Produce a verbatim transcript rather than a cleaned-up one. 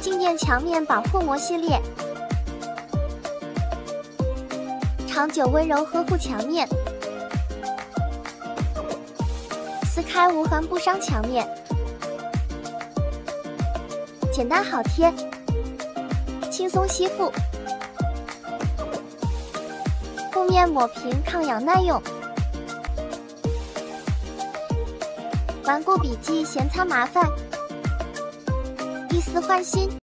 静电墙面保护膜系列，长久温柔呵护墙面，撕开无痕不伤墙面，简单好贴，轻松吸附，护面抹平抗痒耐用。顽固笔记闲擦麻烦，一丝欢心。